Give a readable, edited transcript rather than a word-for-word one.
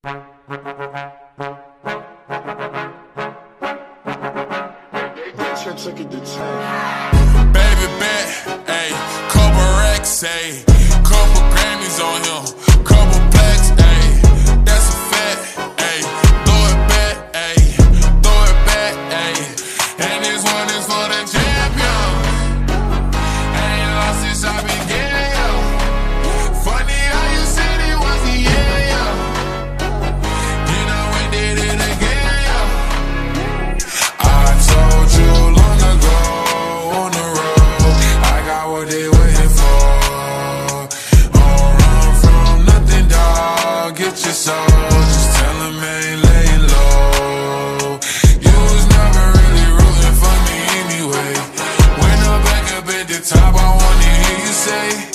Baby bet, ayy, couple racks, ayy, couple Grammys on him, couple plaques, ayy, that's a fact, ayy, throw it back, ayy, throw it back, ayy, and this one is for the champion. Ain't lost since I began, yo. Funny how you said it was the end, yo. Then I went did it again, yo. I told you long ago on the road, I got what they waiting for. Don't run from nothing, dog. Get your soul. Just tell them ain't laying low. You was never really rooting for me anyway. When I'm back up at the top, I wanna hear you say